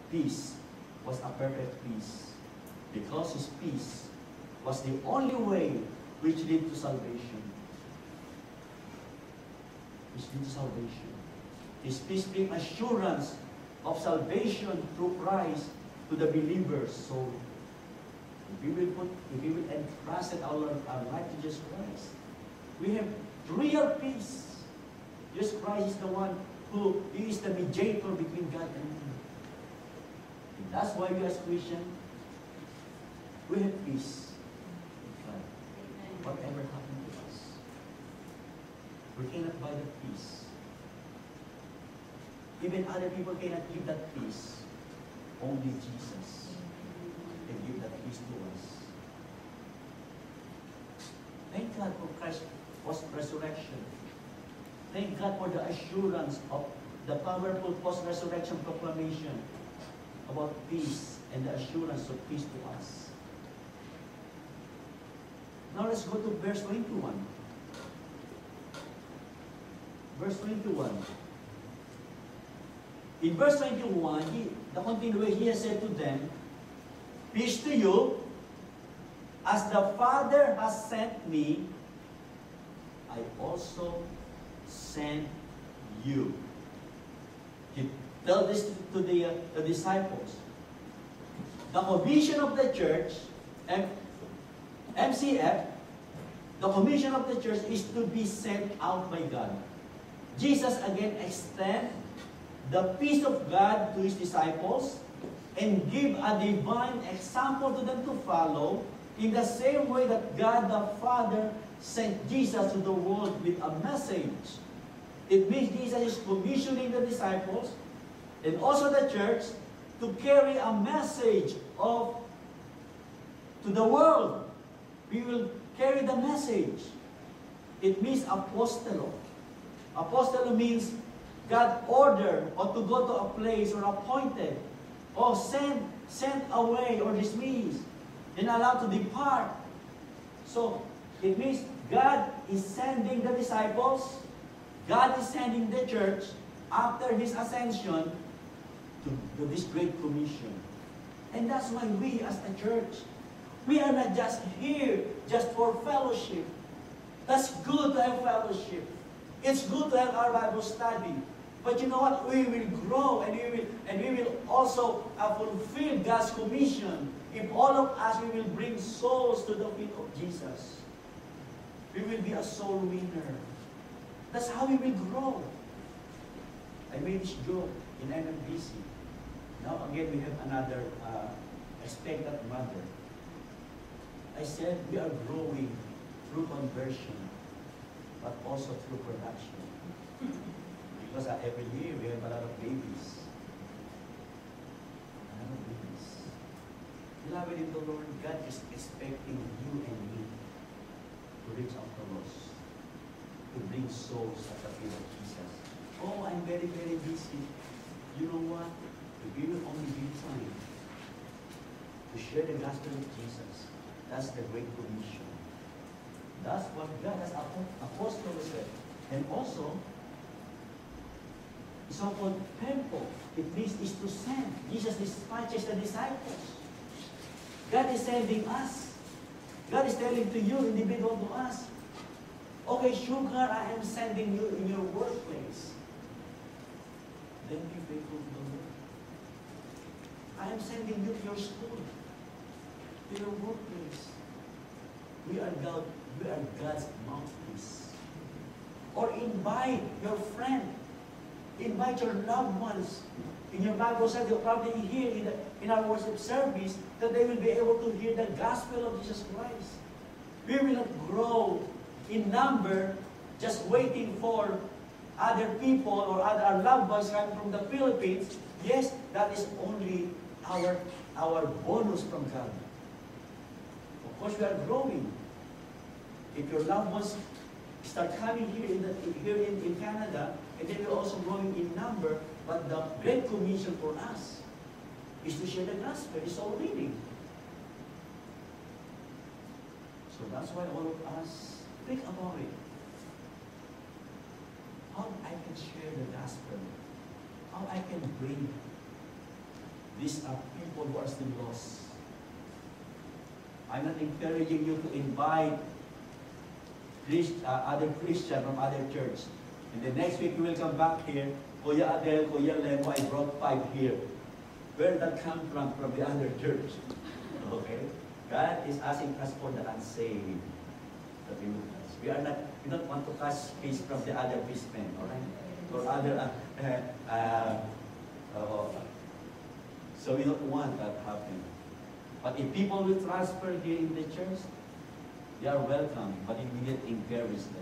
peace was a perfect peace, because His peace was the only way which led to salvation. Which led to salvation. His peace brings assurance of salvation through Christ to the believer's soul. If we will entrust our life to Jesus Christ, we have real peace. Jesus Christ is the one who is the mediator between God and man. And that's why we as Christians, we have peace with God. Whatever happened to us, we cannot buy that peace. Even other people cannot give that peace. Only Jesus can give that peace to us. Thank God for Christ's post-resurrection. Thank God for the assurance of the powerful post-resurrection proclamation about peace and the assurance of peace to us. Now let's go to verse 21. Verse 21. In verse 21, the continuation, He has said to them, "Peace to you, as the Father has sent me, I also send you." He tells this to the disciples. The commission of the church, MCF, the commission of the church is to be sent out by God. Jesus again extends the peace of God to His disciples and give a divine example to them to follow, in the same way that God the Father sent Jesus to the world with a message. It means Jesus is commissioning the disciples and also the church to carry a message to the world. We will carry the message. It means apostolo. Apostolo means God ordered or to go to a place or appointed or sent away or dismissed and allowed to depart. So it means God is sending the disciples, God is sending the church after His ascension to this great commission. And that's why we as a church, we are not just here just for fellowship. That's good to have fellowship. It's good to have our Bible study. But you know what? We will grow and we will also fulfill God's commission if all of us we will bring souls to the feet of Jesus. We will be a soul winner. That's how we will grow. I made this joke in MMBC. Now again we have another expectant mother. I said we are growing through conversion, but also through production. Because every year we have a lot of babies. A lot of babies. Beloved in the Lord, God is expecting you and me to reach out to us, to bring souls at the feet of Jesus. Oh, I'm very, very busy. You know what? If we will only give time to share the gospel of Jesus, that's the Great Commission. That's what God as apostles said. And also, so-called temple, it means is to send. Jesus dispatches the disciples. God is sending us. God is telling to you, individual to us, okay, sugar, I am sending you in your workplace. Then be faithful to the Lord. I am sending you to your school, to your workplace. We are God's mouthpiece. Or invite your friend. Invite your loved ones. In your Bible study, you'll probably hear in our worship service that they will be able to hear the gospel of Jesus Christ. We will not grow in number just waiting for other people or our loved ones coming from the Philippines. Yes, that is only our bonus from God. Of course, we are growing. If your loved ones start coming here in Canada, and they will also growing in number, but the Great Commission for us is to share the gospel. It's all reading. So that's why all of us think about it. How I can share the gospel, how I can bring These are people who are still lost. I'm not encouraging you to invite other Christians from other church. And the next week you will come back here, Kuya Adel, Kuya Lemo, I brought 5 here. Where did that come from? From the other church. Okay? God is asking us for the unsaved. We are not, we don't want to catch fish from the other fishmen, alright? Or other, so we don't want that happen. But if people will transfer here in the church, they are welcome, but immediately encourage them.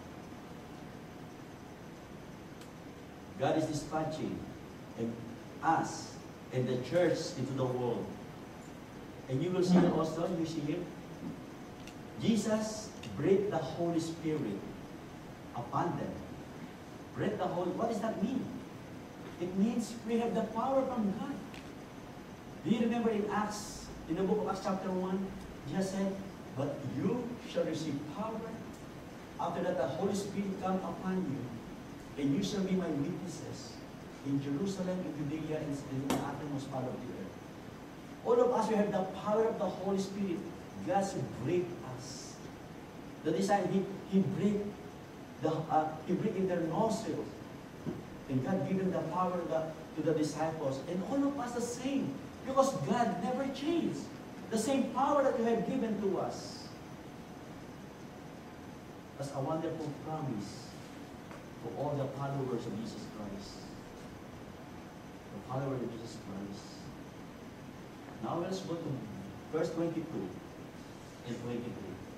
God is dispatching us and the church into the world. And you will see also, you see him, Jesus breathed the Holy Spirit upon them. Breathed the Holy, what does that mean? It means we have the power from God. Do you remember in Acts, in the book of Acts chapter 1, Jesus said, but you shall receive power. After that, the Holy Spirit come upon you, and you shall be my witnesses in Jerusalem, in Judea, and in the uttermost part of the earth. All of us, we have the power of the Holy Spirit. God breathed us. The disciples, He breathed in their nostrils. And God gave them the power to the disciples. And all of us the same. Because God never changed. The same power that you have given to us. That's a wonderful promise for all the followers of Jesus Christ. The followers of Jesus Christ. Now let's go to verse 22 and 23.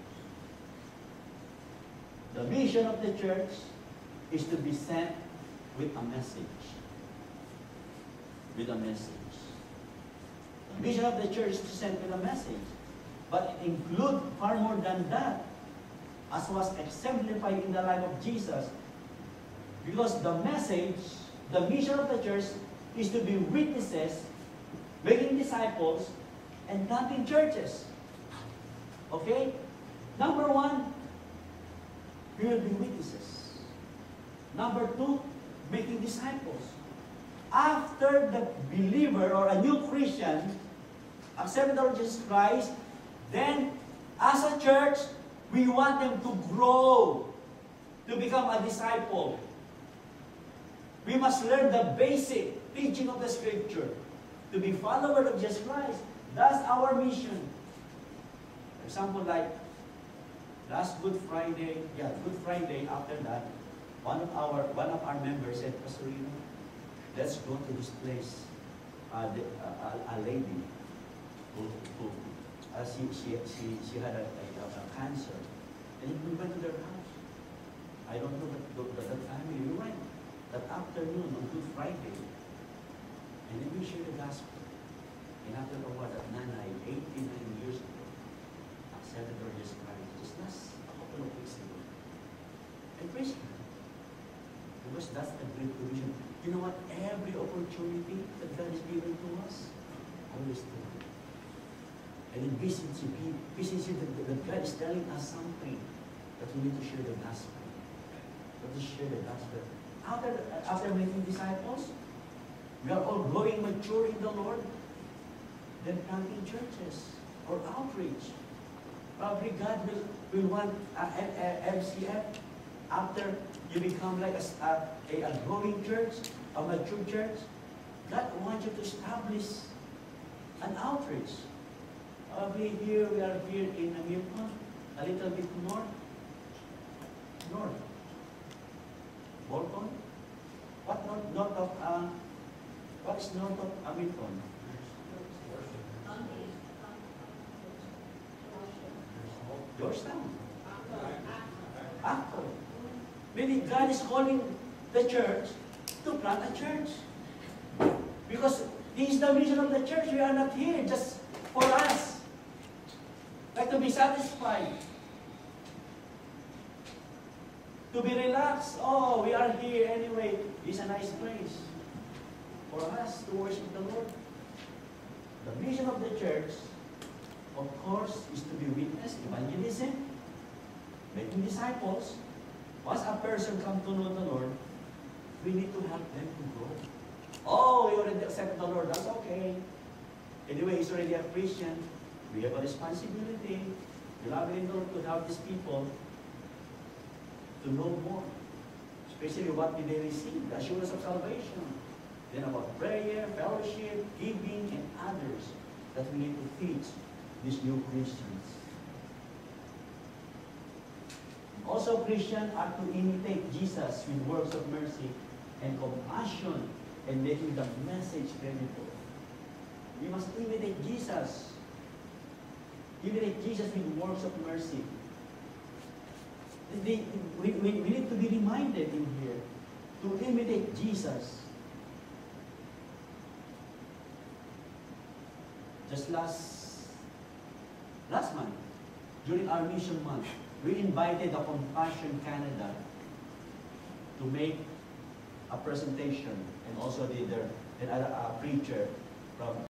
The mission of the church is to be sent with a message. With a message. The mission of the church is to send with a message. But it includes far more than that, as was exemplified in the life of Jesus. Because the message, the mission of the church is to be witnesses, making disciples, and planting churches. Okay? Number 1, we will be witnesses. Number 2, making disciples. After the believer or a new Christian accepted the Lord Jesus Christ, then as a church, we want them to grow, to become a disciple. We must learn the basic teaching of the Scripture, to be followers of Jesus Christ. That's our mission. For example, like last Good Friday, Good Friday, after that, one of our members said, Pastor, let's go to this place. A lady who she had a cancer, and we went to their house. I don't know that family. We went that afternoon on Good Friday, and then we shared the gospel. And after a while, that nanay, 89 years ago, accepted the Lord Jesus Christ just last a couple of weeks ago. And praise God. Because that's a great provision. You know what? Every opportunity that God is giving to us, always do it. And in business, that God is telling us something that we need to share the gospel. We have to share the gospel. After making disciples, we are all growing mature in the Lord. Then planting churches or outreach. Probably God will want FCF after you become like a growing church, a mature church. God wants you to establish an outreach. Probably here, we are here in Hamilton, a little bit north. Bolton? What is north of Hamilton? Georgetown. Acton. Meaning God is calling the church to plant a church. Because this is the mission of the church. We are not here just for us. Like to be satisfied. To be relaxed. Oh, we are here anyway. It's a nice place for us to worship the Lord. The mission of the church, of course, is to be witness, evangelism, making disciples. Once a person comes to know the Lord, we need to help them to grow. Oh, we already accepted the Lord. That's okay. is already a Christian, we have a responsibility, beloved Lord, to help these people to know more. Especially what did they receive? The assurance of salvation. Then about prayer, fellowship, giving, and others that we need to teach these new Christians. Also, Christians are to imitate Jesus with works of mercy and compassion and making the message credible. We must imitate Jesus. Imitate Jesus with works of mercy. We need to be reminded in here to imitate Jesus. Just last month, during our mission month, we invited the Compassion Canada to make a presentation, and also a preacher from